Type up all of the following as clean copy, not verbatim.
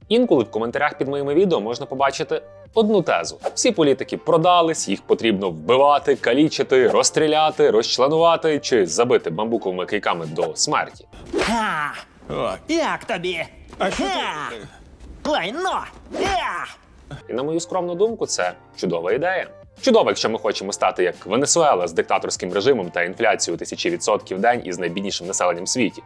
Інколи в коментарях під моїми відео можна побачити одну тезу. Всі політики продались, їх потрібно вбивати, калічити, розстріляти, розчленувати чи забити бамбуковими кийками до смерті. Ха! О, Як тобі? а що Ха! ти? Лайно! Ха! І на мою скромну думку, це чудова ідея. Чудово, якщо ми хочемо стати як Венесуела з диктаторським режимом та інфляцією 1000% в день і з найбіднішим населенням в світі.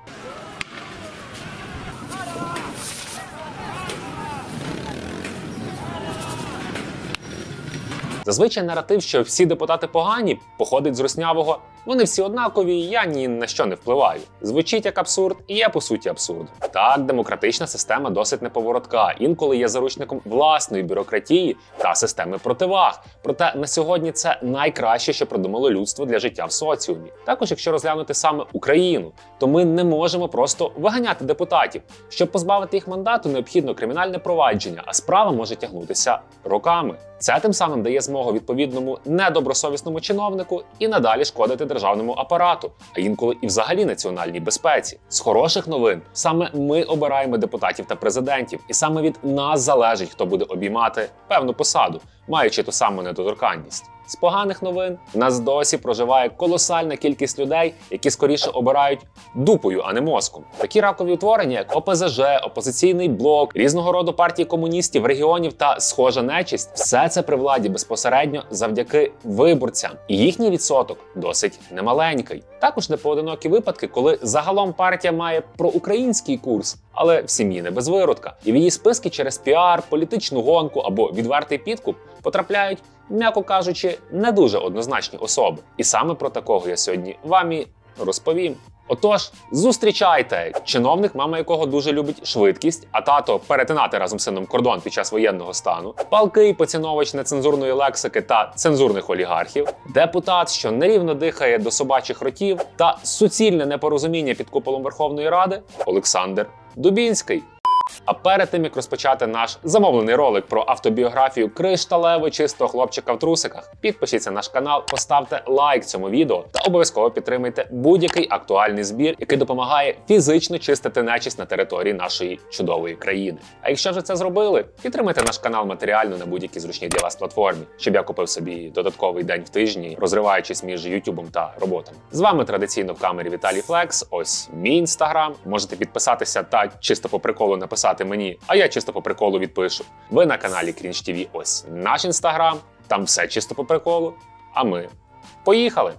Зазвичай наратив, що всі депутати погані, походить з руснявого «вони всі однакові, я ні на що не впливаю». Звучить як абсурд і є по суті абсурд. Так, демократична система досить неповоротка, інколи є заручником власної бюрократії та системи противаг. Проте на сьогодні це найкраще, що придумало людство для життя в соціумі. Також, якщо розглянути саме Україну, то ми не можемо просто виганяти депутатів. Щоб позбавити їх мандату, необхідно кримінальне провадження, а справа може тягнутися роками. Це тим самим дає змогу відповідному недобросовісному чиновнику і надалі шкодити державному апарату, а інколи і взагалі національній безпеці. З хороших новин саме ми обираємо депутатів та президентів, і саме від нас залежить, хто буде обіймати певну посаду, маючи ту саму недоторканність. З поганих новин в нас досі проживає колосальна кількість людей, які скоріше обирають дупою, а не мозком. Такі ракові утворення, як ОПЗЖ, Опозиційний блок, різного роду партії комуністів, регіонів та схожа нечисть – все це при владі безпосередньо завдяки виборцям. І їхній відсоток досить немаленький. Також непоодинокі випадки, коли загалом партія має проукраїнський курс, але в сім'ї не без виродка. І в її списки через піар, політичну гонку або відвертий підкуп потрапляють, м'яко кажучи, не дуже однозначні особи. І саме про такого я сьогодні вам і розповім. Отож, зустрічайте! Чиновник, мама якого дуже любить швидкість, а тато перетинати разом з сином кордон під час воєнного стану, палкий поціновувач нецензурної лексики та цензурних олігархів, депутат, що нерівно дихає до собачих ротів, та суцільне непорозуміння під куполом Верховної Ради Олександр Дубінський. А перед тим, як розпочати наш замовлений ролик про автобіографію кришталево чистого хлопчика в трусиках, підпишіться на наш канал, поставте лайк цьому відео та обов'язково підтримайте будь-який актуальний збір, який допомагає фізично чистити нечисть на території нашої чудової країни. А якщо вже це зробили, підтримайте наш канал матеріально на будь-якій зручній для вас платформі, щоб я купив собі додатковий день в тижні, розриваючись між ютубом та роботами. З вами традиційно в камері Віталій Флекс, ось мій інстаграм, можете підписатися та чисто по приколу написати мені, а я чисто по приколу відпишу. Ви на каналі Cringe TV, ось наш інстаграм, там все чисто по приколу, а ми поїхали!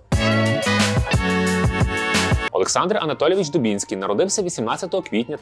Олександр Анатолійович Дубінський народився 18 квітня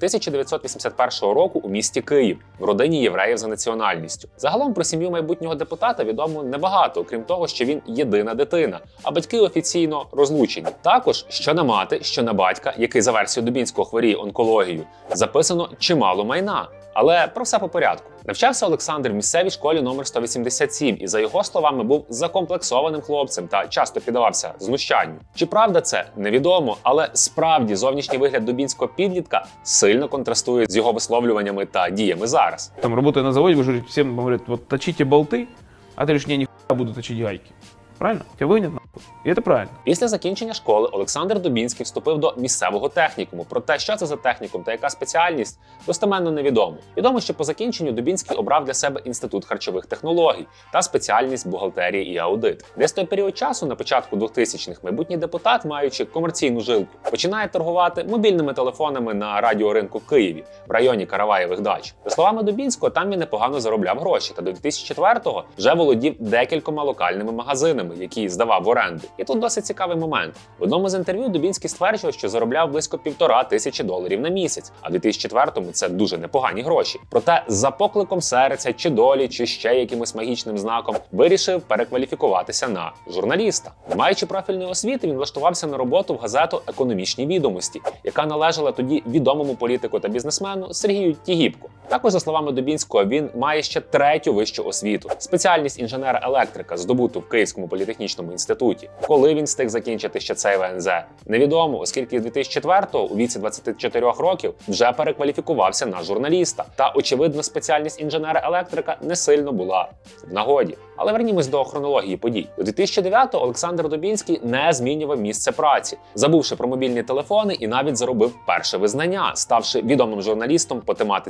1981 року у місті Київ в родині євреїв за національністю. Загалом про сім'ю майбутнього депутата відомо небагато, окрім того, що він єдина дитина, а батьки офіційно розлучені. Також, що на мати, що на батька, який за версією Дубінського хворіє онкологією, записано чимало майна. Але про все по порядку. Навчався Олександр в місцевій школі номер 187 і, за його словами, був закомплексованим хлопцем та часто піддавався знущанню. Чи правда це? Невідомо, але справді зовнішній вигляд дубінського підлітка сильно контрастує з його висловлюваннями та діями зараз. Там, работая на заводе, вы же всем говорят, вот точите болты, а ты говоришь, не, нихуя буду точить гайки. Правильно? Тебя выгонят нахуй. І це правильно. Після закінчення школи Олександр Дубінський вступив до місцевого технікуму. Про те, що це за технікум та яка спеціальність, достеменно невідомо. Відомо, що по закінченню Дубінський обрав для себе інститут харчових технологій та спеціальність бухгалтерії і аудит. Десь той період часу, на початку 2000-х, майбутній депутат, маючи комерційну жилку, починає торгувати мобільними телефонами на радіоринку в Києві, в районі Караваєвих дач. За словами Дубінського, там він непогано заробляв гроші, та до 2004-го вже володів декількома локальними магазинами, які здавав в оренду. І тут досить цікавий момент. В одному з інтерв'ю Дубінський стверджував, що заробляв близько $1500 на місяць, а в 2004-му це дуже непогані гроші. Проте за покликом серця, чи долі, чи ще якимось магічним знаком вирішив перекваліфікуватися на журналіста. Не маючи профільної освіти, він влаштувався на роботу в газету «Економічні відомості», яка належала тоді відомому політику та бізнесмену Сергію Тігіпку. Також, за словами Дубінського, він має ще третю вищу освіту – спеціальність інженера-електрика, здобуту в Київському політехнічному інституті. Коли він встиг закінчити ще цей ВНЗ, невідомо, оскільки з 2004-го у віці 24 років вже перекваліфікувався на журналіста. Та, очевидно, спеціальність інженера-електрика не сильно була в нагоді. Але вернімось до хронології подій. До 2009-го Олександр Дубінський не змінював місце праці, забувши про мобільні телефони і навіть заробив перше визнання, ставши відомим журналістом по тематиці економіки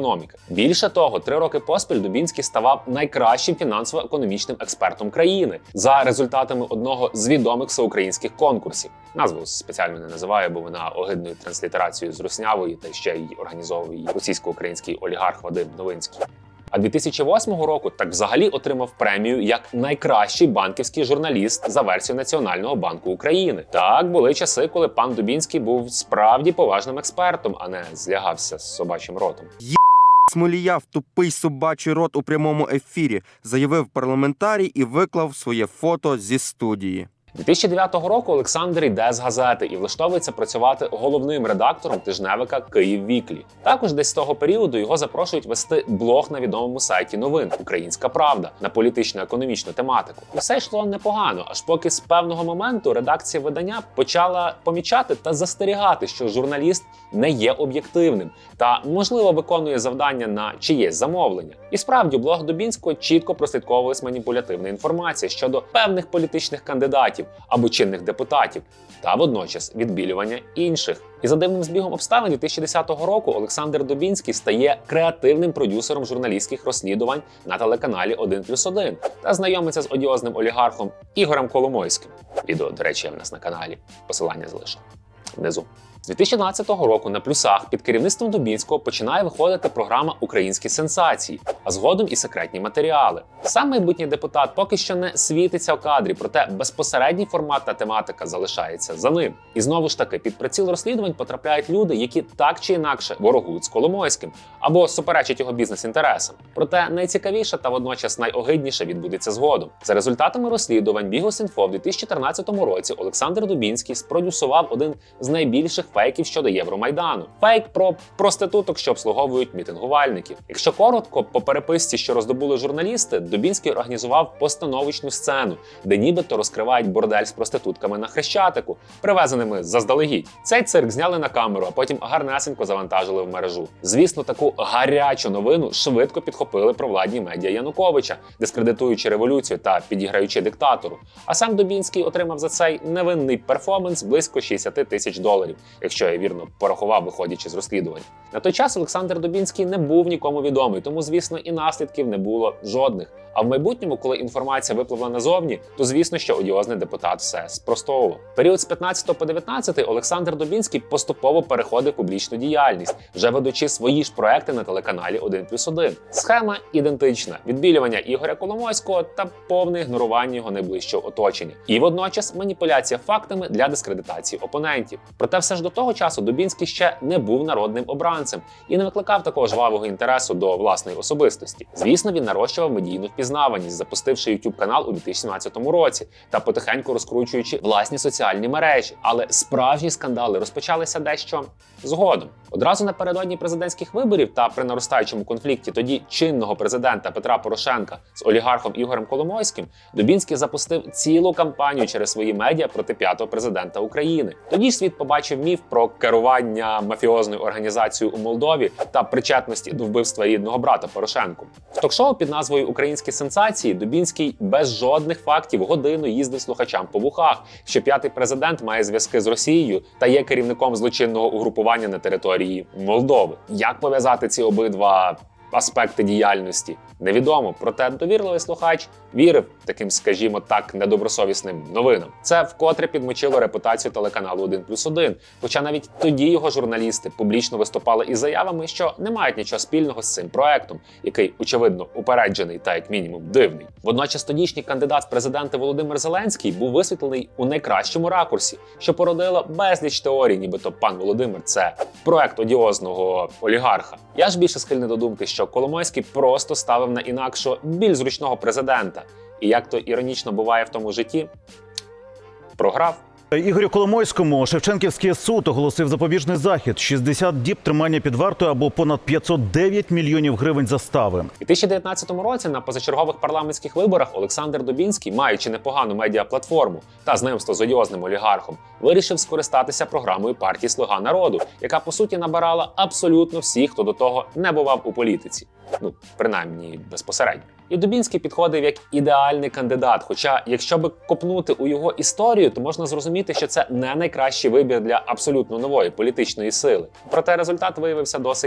економіки. Більше того, 3 роки поспіль Дубінський ставав найкращим фінансово-економічним експертом країни за результатами одного з відомих всеукраїнських конкурсів. Назву спеціально не називаю, бо вона огидною транслітерацією з руснявої, та ще й організовує її російсько-український олігарх Вадим Новинський. А 2008 року так взагалі отримав премію як найкращий банківський журналіст за версією Національного банку України. Так, були часи, коли пан Дубінський був справді поважним експертом, а не злягався з собачим ротом. Смолія в тупий собачий рот у прямому ефірі, заявив парламентарій і виклав своє фото зі студії. 2009 року Олександр йде з газети і влаштовується працювати головним редактором тижневика «Київ Віклі». Також десь з того періоду його запрошують вести блог на відомому сайті новин «Українська Правда» на політично-економічну тематику. І все йшло непогано, аж поки з певного моменту редакція видання почала помічати та застерігати, що журналіст не є об'єктивним та, можливо, виконує завдання на чиєсь замовлення. І справді, у блог Дубінського чітко прослідковувалась маніпулятивна інформація щодо певних політичних кандидатів або чинних депутатів, та водночас відбілювання інших. І за дивним збігом обставин 2010 року Олександр Дубінський стає креативним продюсером журналістських розслідувань на телеканалі 1+1 та знайомиться з одіозним олігархом Ігорем Коломойським. Відео, до речі, в нас на каналі. Посилання залишу внизу. З 2012 року на плюсах під керівництвом Дубінського починає виходити програма «Українські сенсації», а згодом і секретні матеріали. Сам майбутній депутат поки що не світиться в кадрі, проте безпосередній формат та тематика залишається за ним. І знову ж таки, під приціл розслідувань потрапляють люди, які так чи інакше ворогують з Коломойським або суперечать його бізнес-інтересам. Проте найцікавіше та водночас найогидніше відбудеться згодом. За результатами розслідувань Bihus.info в 2014 році Олександр Дубінський спродюсував один з найбільших фейків щодо Євромайдану. Фейк про проституток, що обслуговують мітингувальників. Якщо коротко, по переписці, що роздобули журналісти, Дубінський організував постановочну сцену, де нібито розкривають бордель з проститутками на Хрещатику, привезеними заздалегідь. Цей цирк зняли на камеру, а потім гарнесенько завантажили в мережу. Звісно, таку гарячу новину швидко підхопили провладні медіа Януковича, дискредитуючи революцію та підіграючи диктатору. А сам Дубінський отримав за цей невинний перформанс близько $60 тисяч, якщо я вірно порахував, виходячи з розслідувань. На той час Олександр Дубінський не був нікому відомий, тому, звісно, і наслідків не було жодних. А в майбутньому, коли інформація випливла назовні, то, звісно, що одіозний депутат все спростовував. Період з 15 по 19 Олександр Дубінський поступово переходив публічну діяльність, вже ведучи свої ж проекти на телеканалі 1+1. Схема ідентична – відбілювання Ігоря Коломойського та повне ігнорування його найближчого оточення. І водночас маніпуляція фактами для дискредитації опонентів. Проте все ж до того часу Дубінський ще не був народним обранцем і не викликав такого жвавого інтересу до власної особистості. Звісно, він нарощував медійну впізнаваність, запустивши YouTube канал у 2017 році та потихеньку розкручуючи власні соціальні мережі. Але справжні скандали розпочалися дещо згодом. Одразу напередодні президентських виборів та при наростаючому конфлікті тоді чинного президента Петра Порошенка з олігархом Ігорем Коломойським Дубінський запустив цілу кампанію через свої медіа проти п'ятого президента України. Тоді ж світ побачив міф про керування мафіозною організацією у Молдові та причетності до вбивства рідного брата Порошенку. В ток-шоу під назвою «Українські сенсації» Дубінський без жодних фактів годину їздив слухачам по вухах, що п'ятий президент має зв'язки з Росією та є керівником злочинного угрупування на території Молдови. Як пов'язати ці обидва аспекти діяльності? Невідомо, проте довірливий слухач вірив таким, скажімо так, недобросовісним новинам. Це вкотре підмочило репутацію телеканалу 1+1, хоча навіть тоді його журналісти публічно виступали із заявами, що не мають нічого спільного з цим проектом, який, очевидно, упереджений та, як мінімум, дивний. Водночас тодішній кандидат в президенти Володимир Зеленський був висвітлений у найкращому ракурсі, що породило безліч теорій, нібито пан Володимир – це проект одіозного олігарха. Я ж більше схильний до думки, що Коломойський просто ставив на інакшого, більш зручного президента. І як то іронічно буває в тому житті, програв. Ігорю Коломойському Шевченківський суд оголосив запобіжний захід – 60 діб тримання під вартою або понад 509 мільйонів гривень застави. У 2019 році на позачергових парламентських виборах Олександр Дубінський, маючи непогану медіаплатформу та знайомство з одіозним олігархом, вирішив скористатися програмою партії «Слуга народу», яка, по суті, набирала абсолютно всіх, хто до того не бував у політиці. Ну, принаймні, безпосередньо. І Дубінський підходив як ідеальний кандидат, хоча, якщо би копнути у його історію, то можна зрозуміти, що це не найкращий вибір для абсолютно нової політичної сили. Проте результат виявився досить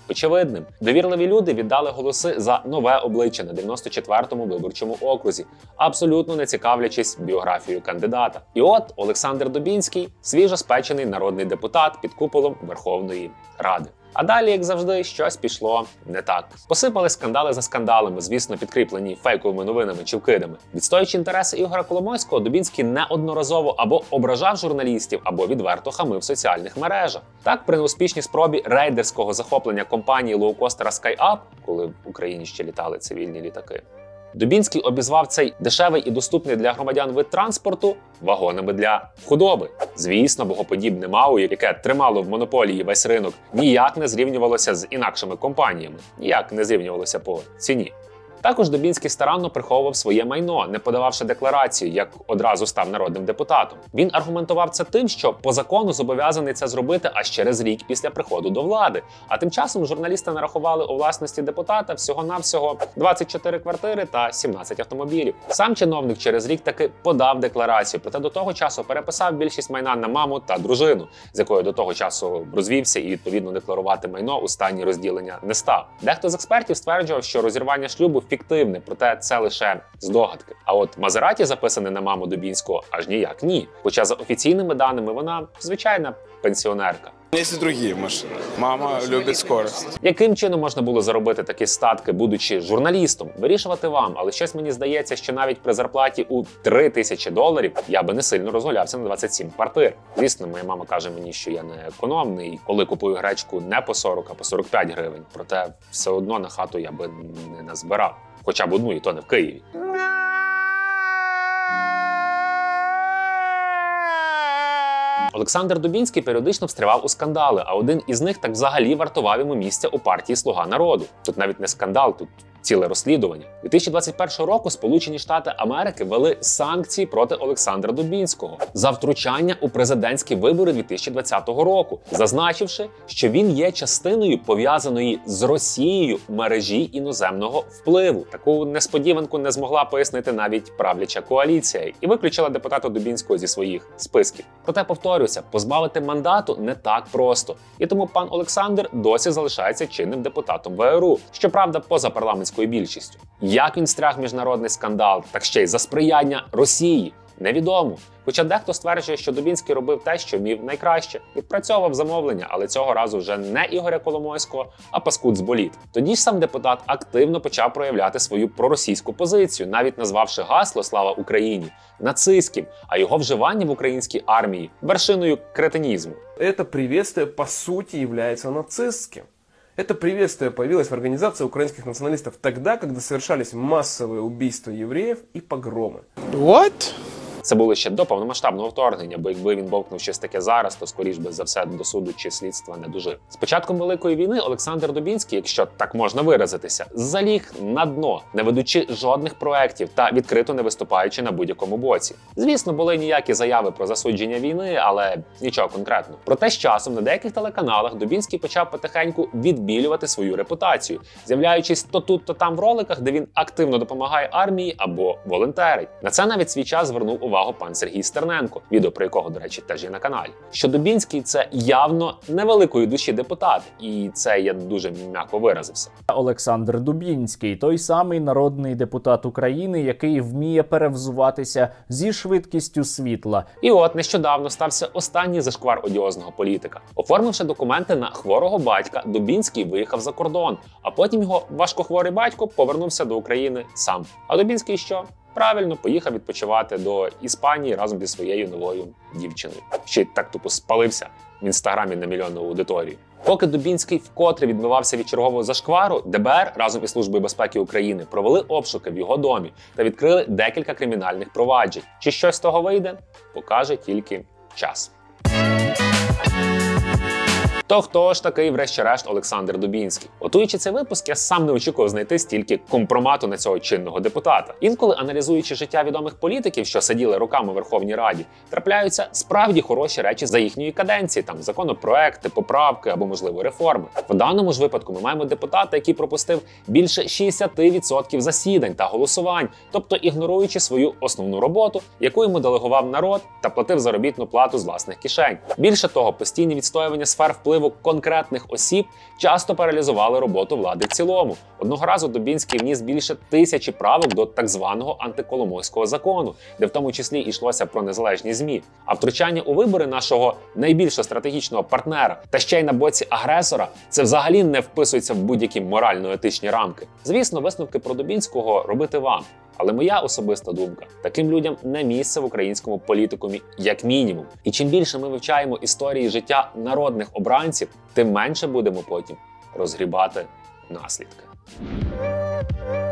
очевидним. Довірливі люди віддали голоси за нове обличчя на 94-му виборчому окрузі, абсолютно не цікавлячись біографією кандидата. І от Олександр Дубінський – свіжоспечений народний депутат під куполом Верховної Ради. А далі, як завжди, щось пішло не так. Посипали скандали за скандалами, звісно, підкріплені фейковими новинами чи вкидами. Відстоюючи інтереси Ігоря Коломойського, Дубінський неодноразово або ображав журналістів, або відверто хамив в соціальних мережах. Так, при неуспішній спробі рейдерського захоплення компанії лоукостера SkyUp, коли в Україні ще літали цивільні літаки, Дубінський обізвав цей дешевий і доступний для громадян вид транспорту вагонами для худоби. Звісно, богоподібне МАУ, яке тримало в монополії весь ринок, ніяк не зрівнювалося з інакшими компаніями, ніяк не зрівнювалося по ціні. Також Дубінський старанно приховував своє майно, не подававши декларацію, як одразу став народним депутатом. Він аргументував це тим, що по закону зобов'язаний це зробити аж через рік після приходу до влади. А тим часом журналісти нарахували у власності депутата всього-навсього 24 квартири та 17 автомобілів. Сам чиновник через рік таки подав декларацію, проте до того часу переписав більшість майна на маму та дружину, з якою до того часу розвівся і, відповідно, декларувати майно у стані розділення не став. Дехто з експертів стверджував, що розірвання шлюбу фіктивне, проте це лише здогадки. А от Мазераті, записане на маму Дубінського, аж ніяк ні. Хоча за офіційними даними вона звичайна пенсіонерка. Є і інші машини. Мама любить скорость. Яким чином можна було заробити такі статки, будучи журналістом? Вирішувати вам, але щось мені здається, що навіть при зарплаті у $3000 я би не сильно розгулявся на 27 квартир. Звісно, моя мама каже мені, що я не економний, коли купую гречку не по 40, а по 45 гривень. Проте все одно на хату я би не назбирав. Хоча б одну, і то не в Києві. Олександр Дубінський періодично встрявав у скандали, а один із них так взагалі вартував йому місця у партії «Слуга народу». Тут навіть не скандал, тут ціле розслідування. 2021 року Сполучені Штати Америки ввели санкції проти Олександра Дубінського за втручання у президентські вибори 2020 року, зазначивши, що він є частиною пов'язаної з Росією мережі іноземного впливу. Таку несподіванку не змогла пояснити навіть правляча коаліція і виключила депутата Дубінського зі своїх списків. Проте, повторюся, позбавити мандату не так просто. І тому пан Олександр досі залишається чинним депутатом ВРУ, щоправда, поза парламентською більшістю. Як він стряг міжнародний скандал, так ще й за сприяння Росії, невідомо. Хоча дехто стверджує, що Дубінський робив те, що вмів найкраще, відпрацьовував замовлення, але цього разу вже не Ігоря Коломойського, а паскуд з боліт. Тоді ж сам депутат активно почав проявляти свою проросійську позицію, навіть назвавши гасло «Слава Україні» нацистським, а його вживання в українській армії – вершиною кретинізму. Это приветствие, по сути, является нацистским. Это приветствие появилось в организации украинских националистов тогда, когда совершались массовые убийства евреев и погромы. What? Це було ще до повномасштабного вторгнення, бо якби він бовкнув щось таке зараз, то скоріш би за все до суду чи слідства не дожив. З початком Великої війни Олександр Дубінський, якщо так можна виразитися, заліг на дно, не ведучи жодних проєктів та відкрито не виступаючи на будь-якому боці. Звісно, були ніякі заяви про засудження війни, але нічого конкретного. Проте з часом на деяких телеканалах Дубінський почав потихеньку відбілювати свою репутацію, з'являючись то тут, то там в роликах, де він активно допомагає армії або волонтерить. На це навіть свій час звернув увагу пан Сергій Стерненко, відео про якого, до речі, теж є на каналі. Що Дубінський – це явно невеликої душі депутат, і це я дуже м'яко виразився. Олександр Дубінський – той самий народний депутат України, який вміє перевзуватися зі швидкістю світла. І от нещодавно стався останній зашквар одіозного політика. Оформивши документи на хворого батька, Дубінський виїхав за кордон, а потім його важкохворий батько повернувся до України сам. А Дубінський що? Правильно, поїхав відпочивати до Іспанії разом зі своєю новою дівчиною. Ще й так тупо спалився в інстаграмі на мільйонну аудиторію. Поки Дубінський вкотре відбивався від чергового зашквару, ДБР разом із Службою безпеки України провели обшуки в його домі та відкрили декілька кримінальних проваджень. Чи щось з того вийде, покаже тільки час. То хто ж такий, врешті-решт, Олександр Дубінський? Готуючи цей випуск, я сам не очікував знайти стільки компромату на цього чинного депутата. Інколи, аналізуючи життя відомих політиків, що сиділи роками у Верховній Раді, трапляються справді хороші речі за їхньої каденції, там законопроекти, поправки або, можливо, реформи. В даному ж випадку ми маємо депутата, який пропустив більше 60% засідань та голосувань, тобто ігноруючи свою основну роботу, яку йому делегував народ та платив заробітну плату з власних кишень. Більше того, постійні відстоювання сфер впливу впливу конкретних осіб часто паралізували роботу влади в цілому. Одного разу Дубінський вніс більше 1000 правок до так званого антиколомойського закону, де в тому числі йшлося про незалежні ЗМІ. А втручання у вибори нашого найбільшого стратегічного партнера та ще й на боці агресора – це взагалі не вписується в будь-які морально-етичні рамки. Звісно, висновки про Дубінського робити вам. Але моя особиста думка – таким людям не місце в українському політикумі як мінімум. І чим більше ми вивчаємо історії життя народних обранців, тим менше будемо потім розгрібати наслідки.